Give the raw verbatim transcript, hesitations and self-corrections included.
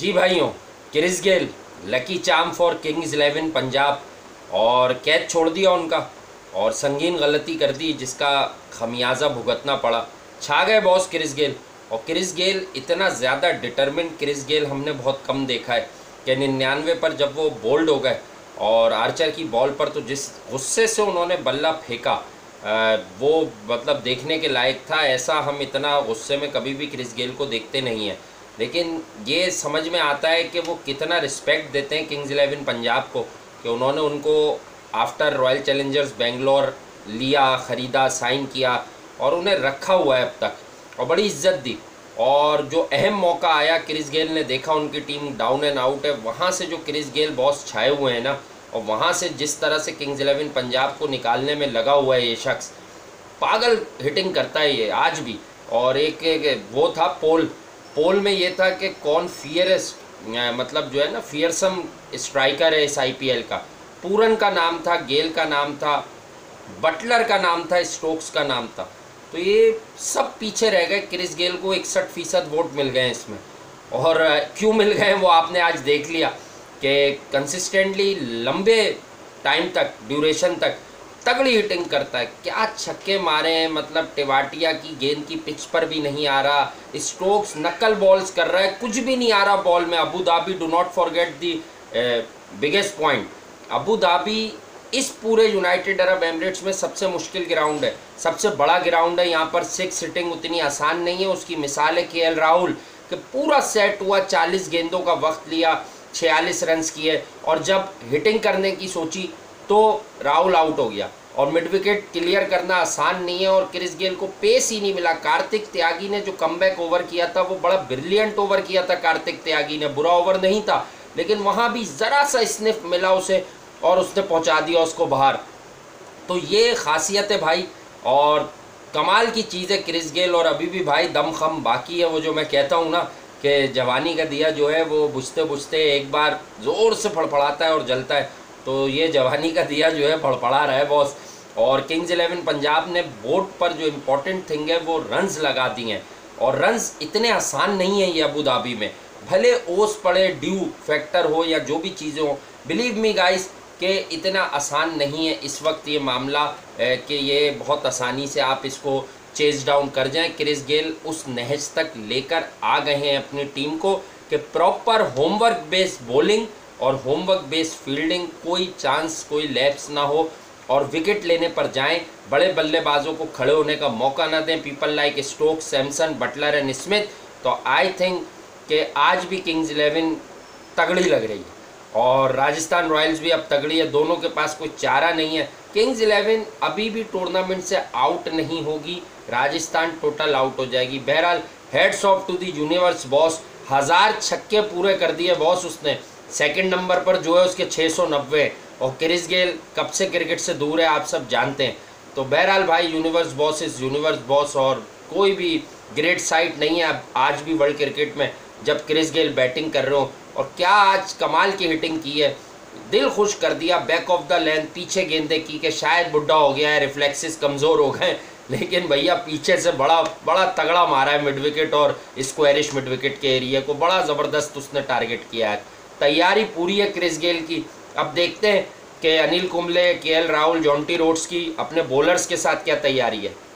जी भाइयों, Chris Gayle lucky charm for Kings Eleven Punjab और catch छोड़ दिया उनका और संगीन गलती कर दी जिसका खमियाजा भुगतना पड़ा। छा गए बॉस क्रिस गेल। और क्रिस गेल इतना ज़्यादा डिटर्मिन क्रिस गेल हमने बहुत कम देखा है कि निन्यानवे पर जब वो बोल्ड हो गए और आर्चर की बॉल पर तो जिस गुस्से से उन्होंने बल्ला फेंका आ, वो मतलब देखने के लायक था। ऐसा हम इतना गुस्से में कभी भी क्रिस गेल को देखते नहीं हैं। लेकिन ये समझ में आता है कि वो कितना रिस्पेक्ट देते हैं किंग्स इलेवन पंजाब को कि उन्होंने उनको आफ्टर रॉयल चैलेंजर्स बेंगलोर लिया, ख़रीदा, साइन किया और उन्हें रखा हुआ है अब तक और बड़ी इज्जत दी। और जो अहम मौका आया क्रिस गेल ने देखा उनकी टीम डाउन एंड आउट है, वहाँ से जो क्रिस गेल बॉस छाए हुए हैं ना, और वहाँ से जिस तरह से किंग्स इलेवन पंजाब को निकालने में लगा हुआ है ये शख्स, पागल हिटिंग करता है ये आज भी। और एक, एक वो था पोल पोल में ये था कि कौन फियरेस्ट मतलब जो है ना फियरसम स्ट्राइकर है इस आईपीएल का। पूरन का नाम था, गेल का नाम था, बटलर का नाम था, स्टोक्स का नाम था। तो ये सब पीछे रह गए। क्रिस गेल को इकसठ फीसद वोट मिल गए इसमें। और क्यों मिल गए वो आपने आज देख लिया कि कंसिस्टेंटली लंबे टाइम तक, ड्यूरेशन तक तगड़ी हिटिंग करता है। क्या छक्के मारे हैं, मतलब टेवाटिया की गेंद की पिच पर भी नहीं आ रहा। स्टोक्स नकल बॉल्स कर रहा है, कुछ भी नहीं आ रहा बॉल में। Abu Dhabi, do not forget the biggest point, Abu Dhabi इस पूरे यूनाइटेड अरब एमिरेट्स में सबसे मुश्किल ग्राउंड है, सबसे बड़ा ग्राउंड है। यहाँ पर सिक्स हिटिंग उतनी आसान नहीं है। उसकी मिसाल है केएल राहुल कि पूरा सेट हुआ, चालीस गेंदों का वक्त लिया, छियालीस रन्स किए और जब हिटिंग करने की सोची तो राहुल आउट हो गया। और मिड विकेट क्लियर करना आसान नहीं है और क्रिस गेल को पेस ही नहीं मिला। कार्तिक त्यागी ने जो कमबैक ओवर किया था वो बड़ा ब्रिलियंट ओवर किया था कार्तिक त्यागी ने, बुरा ओवर नहीं था, लेकिन वहाँ भी ज़रा सा स्निफ मिला उसे और उसने पहुँचा दिया उसको बाहर। तो ये खासियत है भाई और कमाल की चीज़ है क्रिस गेल। और अभी भी भाई दमखम बाकी है। वो जो मैं कहता हूँ ना कि जवानी का दिया जो है वो बुझते बुझते एक बार ज़ोर से फड़फड़ाता है और जलता है, तो ये जवानी का दिया जो है फड़फड़ा रहा है बॉस। और किंग्स इलेवन पंजाब ने बोर्ड पर जो इम्पोर्टेंट थिंग है वो रन्स लगा दिए हैं। और रन्स इतने आसान नहीं है ये अबू धाबी में, भले ओस पड़े, ड्यू फैक्टर हो या जो भी चीज़ें हो, बिलीव मी गाइस कि इतना आसान नहीं है इस वक्त ये मामला कि ये बहुत आसानी से आप इसको चेज डाउन कर जाएं। क्रिस गेल उस नहज तक लेकर आ गए हैं अपनी टीम को कि प्रॉपर होमवर्क बेस्ड बॉलिंग और होमवर्क बेस्ड फील्डिंग, कोई चांस, कोई लैप्स ना हो और विकेट लेने पर जाएं। बड़े बल्लेबाजों को खड़े होने का मौका ना दें, people like Stokes, Samson, Butler and Smith. तो आई थिंक कि आज भी किंग्स इलेवन तगड़ी लग रही है और राजस्थान रॉयल्स भी अब तगड़ी है। दोनों के पास कोई चारा नहीं है। किंग्स इलेवन अभी भी टूर्नामेंट से आउट नहीं होगी, राजस्थान टोटल आउट हो जाएगी। बहरहाल heads off to the universe boss, हज़ार छक्के पूरे कर दिए बॉस उसने। सेकंड नंबर पर जो है उसके छः सौ नब्बे और क्रिस गेल कब से क्रिकेट से दूर है आप सब जानते हैं। तो बहरहाल भाई universe boss is universe boss और कोई भी ग्रेट साइट नहीं है अब आज भी वर्ल्ड क्रिकेट में जब क्रिस गेल बैटिंग कर रहे हो। और क्या आज कमाल की हिटिंग की है, दिल खुश कर दिया। बैक ऑफ द लेंथ पीछे गेंदे की कि शायद बुढ़ा हो गया है, रिफ्लेक्सेस कमज़ोर हो गए, लेकिन भैया पीछे से बड़ा बड़ा तगड़ा मारा है मिड विकेट और स्क्वायरिश मिड विकेट के एरिया को, बड़ा ज़बरदस्त उसने टारगेट किया है। तैयारी पूरी है क्रिस गेल की। अब देखते हैं कि Anil Kumble, KL Rahul, Jonty Rhodes की अपने बॉलर्स के साथ क्या तैयारी है।